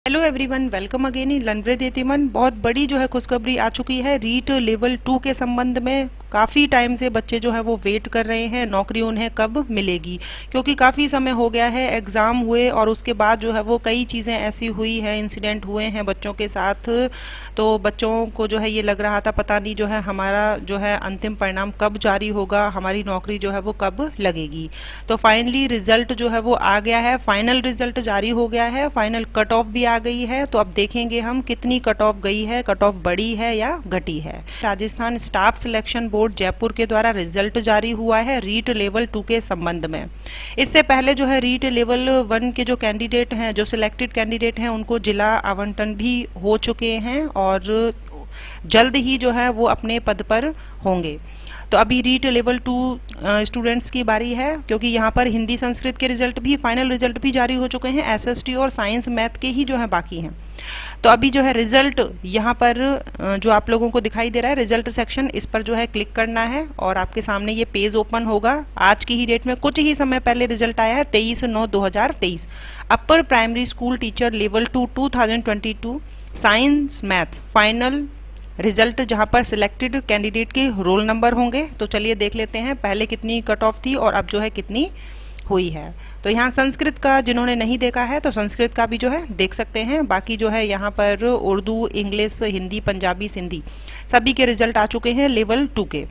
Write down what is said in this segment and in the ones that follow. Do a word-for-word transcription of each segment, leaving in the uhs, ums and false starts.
Hello everyone, welcome again in learn यतिमन। बहुत बड़ी जो है खुशखबरी आ चुकी है रीट लेवल टू के संबंध में। काफ़ी टाइम से बच्चे जो है वो वेट कर रहे हैं नौकरी उन्हें कब मिलेगी, क्योंकि काफ़ी समय हो गया है एग्ज़ाम हुए और उसके बाद जो है वो कई चीज़ें ऐसी हुई हैं, इंसिडेंट हुए हैं बच्चों के साथ। तो बच्चों को जो है ये लग रहा था पता नहीं जो है हमारा जो है अंतिम परिणाम कब जारी होगा, हमारी नौकरी जो है वो कब लगेगी। तो फाइनली रिजल्ट जो है वो आ गया है, फाइनल रिजल्ट जारी हो गया है, फाइनल कट ऑफ भी आ गई है। तो अब देखेंगे हम कितनी कट ऑफ गई है, कट ऑफ बढ़ी है या घटी है। Rajasthan staff selection board Jaipur के द्वारा रिजल्ट जारी हुआ है रीट लेवल टू के संबंध में। इससे पहले जो है रीट लेवल वन के जो कैंडिडेट हैं, जो सिलेक्टेड कैंडिडेट हैं, उनको जिला आवंटन भी हो चुके हैं और जल्द ही जो है वो अपने पद पर होंगे। तो अभी रीट लेवल टू स्टूडेंट्स की बारी है, क्योंकि यहाँ पर हिंदी संस्कृत के रिजल्ट भी, फाइनल रिजल्ट भी जारी हो चुके हैं। एसएसटी और साइंस मैथ के ही जो है बाकी हैं। तो अभी जो है रिजल्ट यहाँ पर जो आप लोगों को दिखाई दे रहा है रिजल्ट सेक्शन, इस पर जो है क्लिक करना है और आपके सामने ये पेज ओपन होगा। आज की ही डेट में कुछ ही समय पहले रिजल्ट आया है, तेईस नौ दो हजार तेईस। Upper primary school teacher level two two thousand twenty two science math final result, जहां पर सिलेक्टेड कैंडिडेट के रोल नंबर होंगे। तो चलिए देख लेते हैं पहले कितनी कट ऑफ थी और अब जो है कितनी हुई है। तो यहाँ संस्कृत का जिन्होंने नहीं देखा है तो संस्कृत का भी जो है देख सकते हैं। बाकी जो है यहाँ पर उर्दू, इंग्लिश, हिंदी, पंजाबी, सिंधी सभी के रिजल्ट आ चुके हैं लेवल टू के।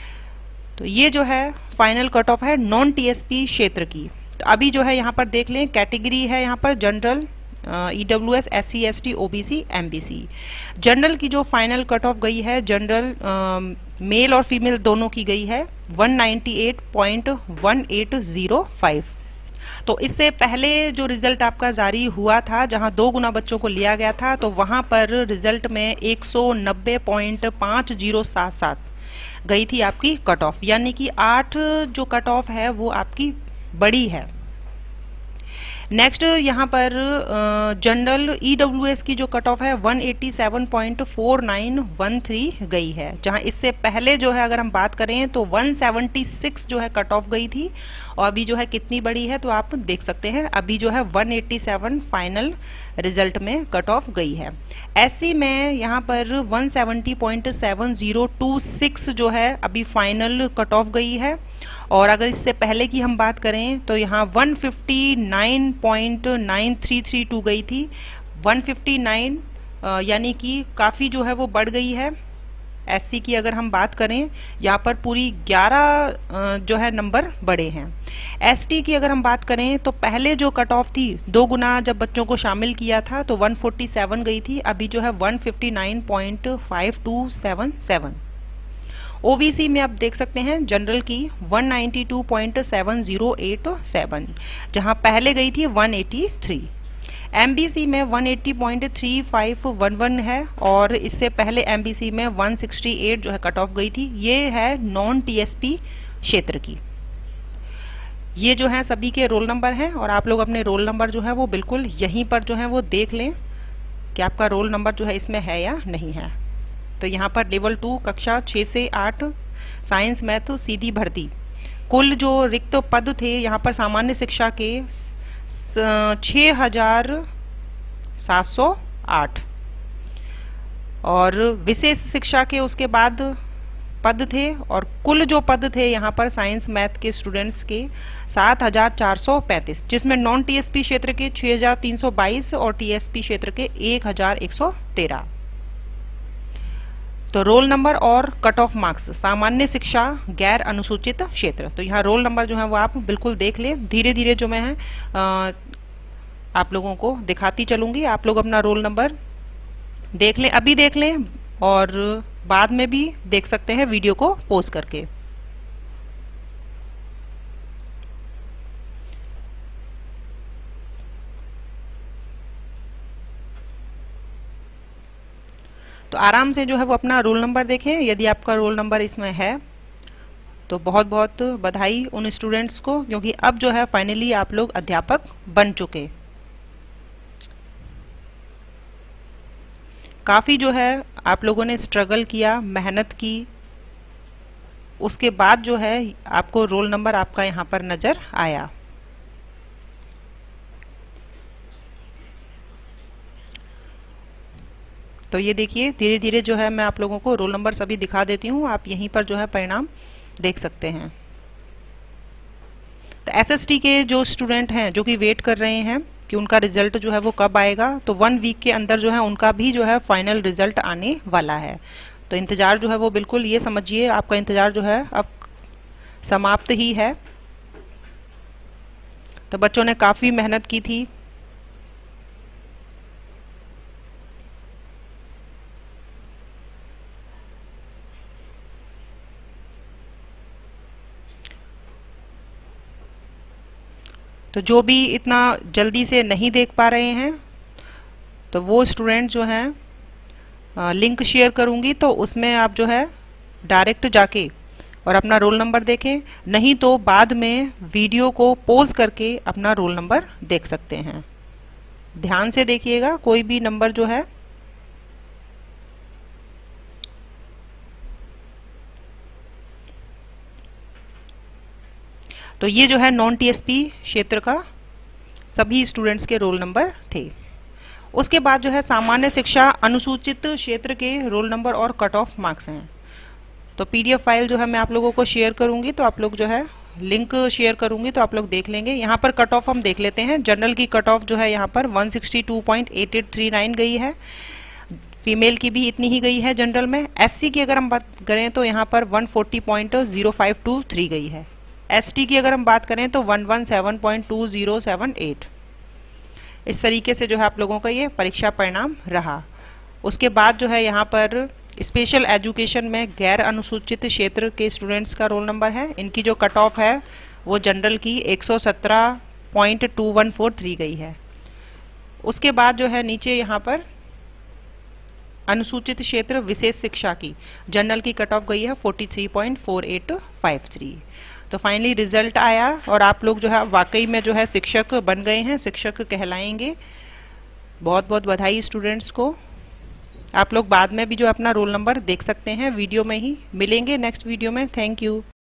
तो ये जो है फाइनल कट ऑफ है नॉन टीएसपी क्षेत्र की। तो अभी जो है यहाँ पर देख लें, कैटेगरी है यहाँ पर general, E W S, S C S T, OBC, MBC. General की जो फाइनल कट ऑफ गई है, जनरल मेल और फीमेल दोनों की गई है one ninety eight point one eight zero five. तो इससे पहले जो रिजल्ट आपका जारी हुआ था, जहां दो गुना बच्चों को लिया गया था, तो वहां पर रिजल्ट में एक सौ नब्बे पॉइंट पाँच ज़ीरो सात सात गई थी आपकी कट ऑफ, यानी कि आठ जो कट ऑफ है वो आपकी बड़ी है। नेक्स्ट यहाँ पर जनरल ईडब्ल्यूएस की जो कट ऑफ है one eighty seven point four nine one three गई है, जहाँ इससे पहले जो है अगर हम बात करें तो वन सेवेंटी सिक्स जो है कट ऑफ गई थी और अभी जो है कितनी बड़ी है तो आप देख सकते हैं, अभी जो है one eighty seven final result में कट ऑफ गई है। एससी में यहाँ पर one seventy point seven zero two six जो है अभी फाइनल कट ऑफ गई है। और अगर इससे पहले की हम बात करें तो यहाँ one fifty nine point nine three three two गई थी, वन फिफ्टी नाइन यानी कि काफ़ी जो है वो बढ़ गई है। एससी की अगर हम बात करें यहाँ पर पूरी ग्यारह जो है नंबर बढ़े हैं। एसटी की अगर हम बात करें तो पहले जो कट ऑफ थी, दो गुना जब बच्चों को शामिल किया था तो वन फोर्टी सेवन गई थी, अभी जो है one fifty nine point five two seven seven. OBC में आप देख सकते हैं जनरल की one ninety two point seven zero eight seven, जहां पहले गई थी वन एटी थ्री। एमबीसी में one eighty point three five one one है और इससे पहले एमबीसी में वन सिक्सटी एट जो है कट ऑफ गई थी। ये है नॉन टीएसपी क्षेत्र की। ये जो है सभी के रोल नंबर हैं और आप लोग अपने रोल नंबर जो है वो बिल्कुल यहीं पर जो है वो देख लें कि आपका रोल नंबर जो है इसमें है या नहीं है। तो यहाँ पर लेवल टू कक्षा छः से आठ साइंस मैथ सीधी भर्ती, कुल जो रिक्त पद थे यहाँ पर सामान्य शिक्षा के छः हजार सात सौ आठ और विशेष शिक्षा के उसके बाद पद थे, और कुल जो पद थे यहाँ पर साइंस मैथ के स्टूडेंट्स के सात हजार चार सौ पैंतीस, जिसमें नॉन टीएसपी क्षेत्र के छः हजार तीन सौ बाईस और टीएसपी क्षेत्र के एक हजार एक सौ तेरह। तो रोल नंबर और कट ऑफ मार्क्स सामान्य शिक्षा गैर अनुसूचित क्षेत्र, तो यहाँ रोल नंबर जो है वो आप बिल्कुल देख लें। धीरे धीरे जो मैं है आ, आप लोगों को दिखाती चलूंगी, आप लोग अपना रोल नंबर देख लें, अभी देख लें और बाद में भी देख सकते हैं वीडियो को पॉज करके। तो आराम से जो है वो अपना रोल नंबर देखें, यदि आपका रोल नंबर इसमें है तो बहुत बहुत बधाई उन स्टूडेंट्स को, क्योंकि अब जो है फाइनली आप लोग अध्यापक बन चुके। काफ़ी जो है आप लोगों ने स्ट्रगल किया, मेहनत की, उसके बाद जो है आपको रोल नंबर आपका यहाँ पर नज़र आया। तो ये देखिए धीरे धीरे जो है मैं आप लोगों को रोल नंबर सभी दिखा देती हूँ, आप यहीं पर जो है परिणाम देख सकते हैं। तो एसएसटी के जो स्टूडेंट हैं जो कि वेट कर रहे हैं कि उनका रिजल्ट जो है वो कब आएगा, तो वन वीक के अंदर जो है उनका भी जो है फाइनल रिजल्ट आने वाला है। तो इंतजार जो है वो बिल्कुल ये समझिए आपका इंतजार जो है अब समाप्त ही है। तो बच्चों ने काफ़ी मेहनत की थी। तो जो भी इतना जल्दी से नहीं देख पा रहे हैं तो वो स्टूडेंट जो हैं लिंक शेयर करूंगी, तो उसमें आप जो है डायरेक्ट जाके और अपना रोल नंबर देखें, नहीं तो बाद में वीडियो को पॉज करके अपना रोल नंबर देख सकते हैं। ध्यान से देखिएगा, कोई भी नंबर जो है तो ये जो है नॉन टीएसपी क्षेत्र का सभी स्टूडेंट्स के रोल नंबर थे। उसके बाद जो है सामान्य शिक्षा अनुसूचित क्षेत्र के रोल नंबर और कट ऑफ मार्क्स हैं। तो पीडीएफ फाइल जो है मैं आप लोगों को शेयर करूंगी, तो आप लोग जो है लिंक शेयर करूंगी तो आप लोग देख लेंगे। यहाँ पर कट ऑफ हम देख लेते हैं। जनरल की कट ऑफ जो है यहाँ पर one sixty two point eight eight three nine गई है, फीमेल की भी इतनी ही गई है जनरल में। एससी की अगर हम बात करें तो यहाँ पर one forty point zero five two three गई है। एसटी की अगर हम बात करें तो one one seven point two zero seven eight. इस तरीके से जो है आप लोगों का ये परीक्षा परिणाम रहा। उसके बाद जो है यहाँ पर स्पेशल एजुकेशन में गैर अनुसूचित क्षेत्र के स्टूडेंट्स का रोल नंबर है। इनकी जो कट ऑफ है वो जनरल की एक सौ सत्रह point two one four three गई है। उसके बाद जो है नीचे यहाँ पर अनुसूचित क्षेत्र विशेष शिक्षा की जनरल की कट ऑफ गई है forty three point four eight five three. तो फाइनली रिजल्ट आया और आप लोग जो है वाकई में जो है शिक्षक बन गए हैं, शिक्षक कहलाएंगे। बहुत बहुत बधाई स्टूडेंट्स को। आप लोग बाद में भी जो अपना रोल नंबर देख सकते हैं, वीडियो में ही मिलेंगे नेक्स्ट वीडियो में। Thank you.